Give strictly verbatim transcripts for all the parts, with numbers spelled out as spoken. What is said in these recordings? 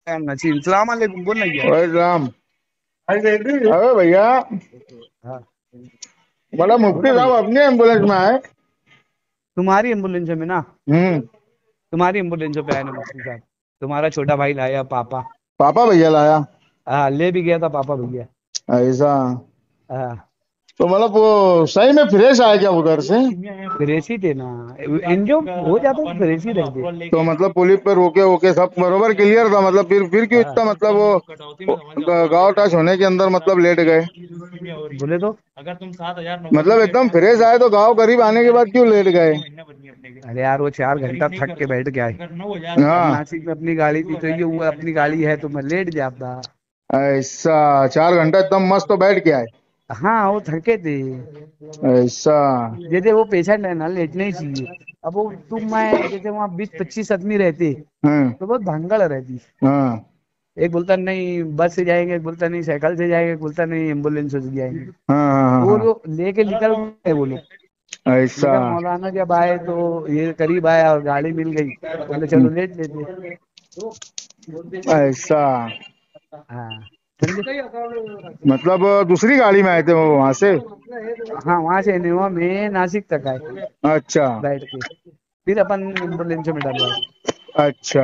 नसीम सलाम अलैकुम। बोल नहीं है। ओए राम। अरे भैया, हाँ। बड़ा बोला मुफ्ती साहब भैया। अपने एम्बुलेंस में आए। तुम्हारी एम्बुलेंस में ना। हम्म। तुम्हारी एम्बुलेंस पे आए ना मुफ्ती साहब। तुम्हारा छोटा भाई लाया पापा। पापा भैया लाया। हाँ, ले भी गया था पापा भैया। ऐसा। हाँ। तो मतलब वो सही में फ्रेश आया क्या उधर से? फ्रेश ही थे ना। एनजीओ हो जाता तो फ्रेश ही रहते। तो मतलब पुलिस पे रोके वोके सब बरोबर क्लियर था, मतलब फिर फिर क्यों इतना, हाँ। मतलब वो गांव टच होने के अंदर मतलब लेट गए? बोले तो। मतलब एकदम फ्रेश आए तो गांव करीब आने के बाद क्यों लेट गए? अरे यार, वो चार घंटा थक के बैठ के आए। अब हाँ। नासिक में अपनी गाड़ी थी तो ये हुआ, अपनी गाड़ी है तो मैं लेट जाता। ऐसा। चार घंटा एकदम मस्त तो बैठ के आए। हाँ, वो थके थे। ऐसा। जैसे वो पेशेंट है ना, लेटना ही चाहिए। अब वो तुम मैं जैसे वहाँ बीस पच्चीस आदमी रहते हाँ तो बहुत भंगड़ रहती। हाँ एक बोलता नहीं बस से जाएंगे, एक बोलता नहीं साइकिल से जाएंगे, एक बोलता नहीं एम्बुलेंस से जाएंगे। हाँ हाँ हाँ तो हाँ। वो लेके निकल गए वो लोग। ऐसा। मगर मौलाना जब आए तो ये करीब आया और गाड़ी मिल गई तो बोले चलो लेट लेते। ऐसा। हाँ। समझे। मतलब दूसरी गाड़ी में आए थे वो वहां से? हाँ, वहां से इनोवा में नासिक तक आए अच्छा। बैठ के। फिर अपन एम्बुलेंस में डलवाए। अच्छा।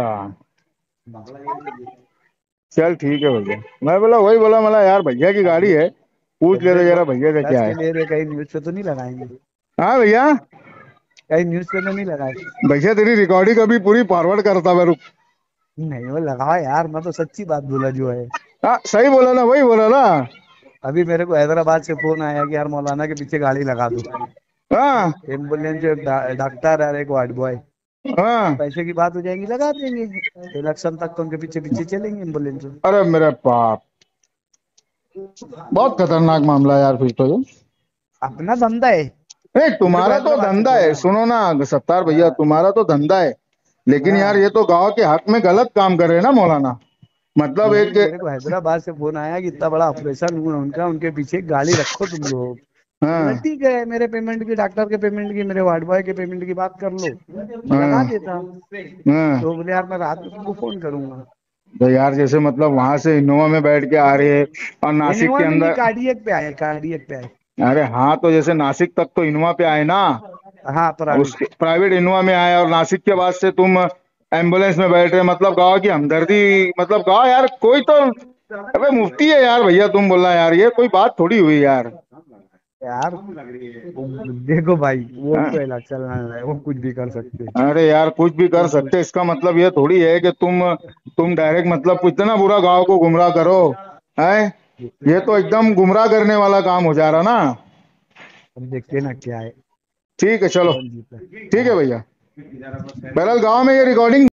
चल ठीक है भैया। मैं बोला, वही बोला मला यार, भैया की गाड़ी है, पूछ तुम लेते देखो, जरा भैया से दस क्या के है। ले रहे, कहीं न्यूज पे तो नहीं लगाएंगे। हाँ भैया। कहीं न्यूज पे तो नहीं लगाए। भैया तेरी रिकॉर्डिंग अभी पूरी फॉरवर्ड करता मैं, रुक। नहीं, वो लगाओ यार, मैं तो सच्ची बात बोला जो है। हाँ सही बोला ना, वही बोला ना। अभी मेरे को हैदराबाद से फोन आया कि यार मौलाना के पीछे गाड़ी लगा दो। हाँ एम्बुलेंस जो एक डा- डॉक्टर है और एक वार्ड बॉय। हाँ। पैसे की बात हो जाएगी, लगा देंगे। इलेक्शन तक तो उनके पीछे पीछे चलेंगे एम्बुलेंस में। अरे मेरे बाप, बहुत खतरनाक मामला है यार फिर तो ये। अपना धंधा है। नहीं मेरे को तुम्हारा तो हैदराबाद से धंधा फोन है, आया। सुनो ना सत्तार भैया, हाँ। तुम्हारा तो धंधा है। लेकिन यार हाँ। ये तो गांव के हक में गलत काम कर रहे हैं ना मौलाना। मतलब नहीं, एक। मेरे को हैदराबाद से फोन आया कि इतना बड़ा ऑपरेशन हुआ उनका, उनके पीछे एक गाड़ी रखो तुम लोग। तो बोला हाँ ठीक है, मेरे पेमेंट की, डॉक्टर के पेमेंट की, मेरे वार्ड बॉय के पेमेंट की बात कर लो, मैं लगा हाँ देता। हाँ। तो बोले यार मैं रात में तुमको फोन करूंगा। तो यार जैसे मतलब वहां से इनोवा में बैठ के आ रहे हैं और नासिक इनोवा के में नहीं, अंदर। कार्डियक पे आए, कार्डियक पे आए। अरे हाँ, तो जैसे नासिक तक तो इनोवा पे आए ना, हाँ, प्राइवेट। उसके प्राइवेट इनोवा में आए, और नासिक के बाद से तुम एम्बुलेंस में बैठ रहे, मतलब गाँव की हमदर्दी, मतलब गाँव यार कोई तो। अबे मुफ्ती है यार भैया, तुम बोलना यार, ये कोई बात थोड़ी हुई यार। यार देखो भाई, वो हाँ? तो इलेक्शन लड़ रहे हैं, वो कुछ भी कर सकते हैं। अरे यार कुछ भी कर वो कुछ। सकते, इसका मतलब ये थोड़ी है कि तुम तुम डायरेक्ट मतलब इतना बुरा गांव को गुमराह करो। है। ये तो एकदम गुमराह करने वाला काम हो जा रहा ना। अब देखते हैं ना क्या है। ठीक है चलो। कौन जीता है। ठीक है हाँ। भैया। बहरहाल गांव में ये रिकॉर्डिंग